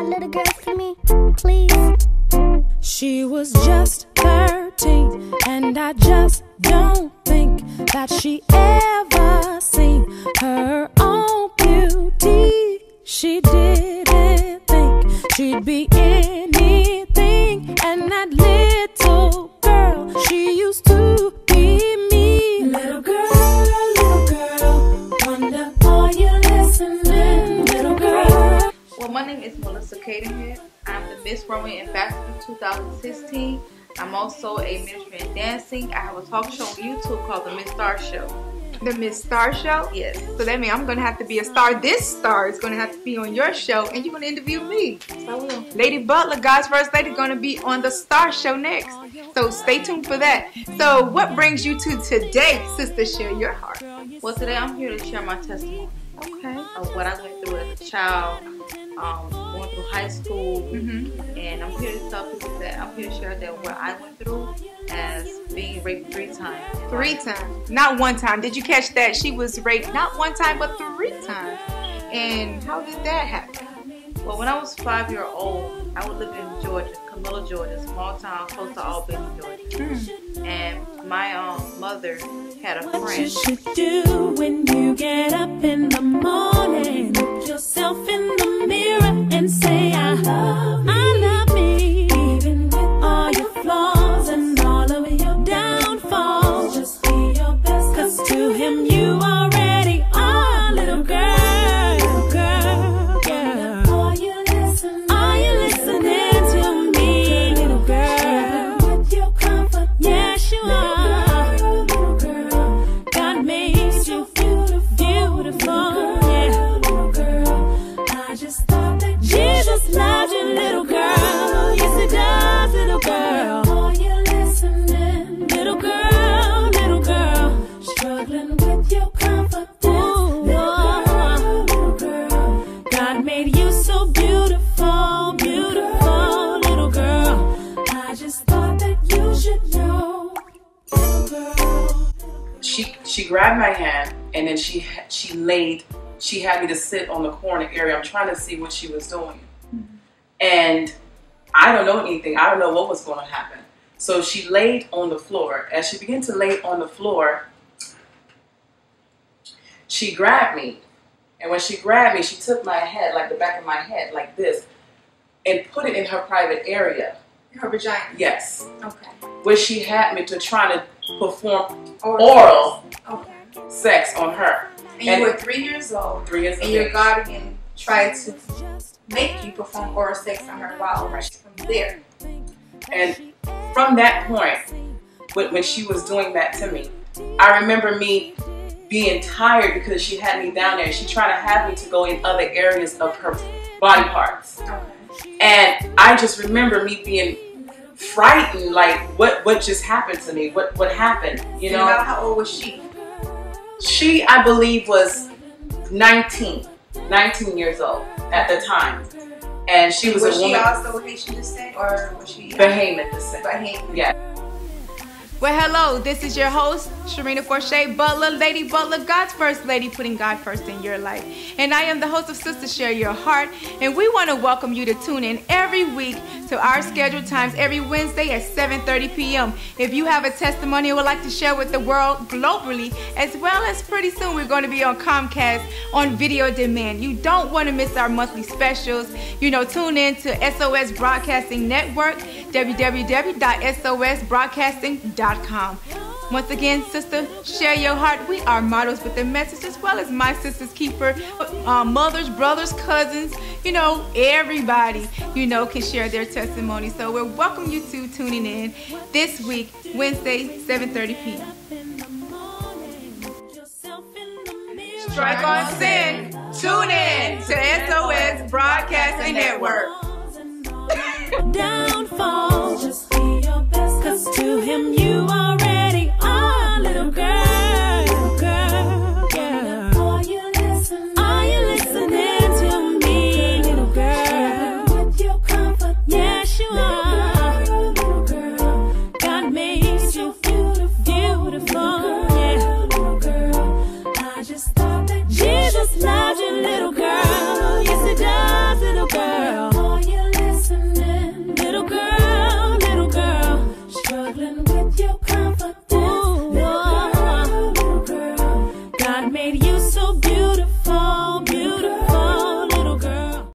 little girls to me, please. She was just 13, and I just don't think that she ever seen her own beauty. She didn't think she'd be anything, and that little girl, she used to be me. Little girl, wonder are you listening? Little girl. Well, my name is Melissa Cadenhead. I'm the Miss Runway Ambassador 2016. I'm also a minister in dancing. I have a talk show on YouTube called The Miss Star Show. The Miss Star Show? Yes. So that means I'm going to have to be a star. This star is going to have to be on your show, and you're going to interview me. I will. Lady Butler, God's First Lady, is going to be on the Star Show next. So stay tuned for that. So what brings you to today, Sister Share Your Heart? Well, today I'm here to share my testimony. Okay. Of what I went through as a child, going through high school, and I'm here to tell people that I'm here to share that what I went through as being raped 3 times. 3 times, not 1 time. Did you catch that? She was raped not 1 time, but 3 times. And how did that happen? Well, when I was 5 years old, I would live in Georgia, Camilla, Georgia, a small town close to Albany, Georgia. And my mother had a friend. What you should do when you get up in the morning, look yourself in the mirror and say, I love me, even with all your flaws and all of your downfalls. Just be your best, 'cause to him you already are, little girl. She grabbed my hand, and then she had me to sit on the corner area. I'm trying to see what she was doing. And I don't know anything. I don't know what was going to happen. So she laid on the floor. As she began to lay on the floor, she grabbed me. And when she grabbed me, she took my head, like the back of my head, like this, and put it in her private area. Her vagina? Yes. Okay. Where she had me to try to perform oral sex on her. And you were 3 years old. 3 years old. And your guardian tried to make you perform oral sex on her while right from there. And from that point, when she was doing that to me, I remember me being tired because she had me down there. She tried to have me to go in other areas of her body parts. And I just remember me being frightened, like what just happened to me? What happened? You know? And how old was she? She, I believe, was 19 years old at the time. And she was a woman. Was she also Haitian descent, or was she Bahamian descent? Bahamian. Yeah. Well, hello, this is your host, Sharina Forche Butler, Lady Butler, God's First Lady, putting God first in your life. And I am the host of Sister Share Your Heart, and we want to welcome you to tune in every week to our scheduled times every Wednesday at 7:30 p.m. If you have a testimony you would like to share with the world globally, as well as pretty soon we're going to be on Comcast on video demand. You don't want to miss our monthly specials. You know, tune in to SOS Broadcasting Network, www.sosbroadcasting.com. Once again, Sister Share Your Heart. We are models with a message, as well as my sister's keeper. Mothers, brothers, cousins, you know, everybody, you know, can share their testimony. So we welcome you to tuning in this week, Wednesday, 7:30 p.m. Strike on sin. Tune in to SOS Broadcasting Network. Downfall, just be your best, 'cause to him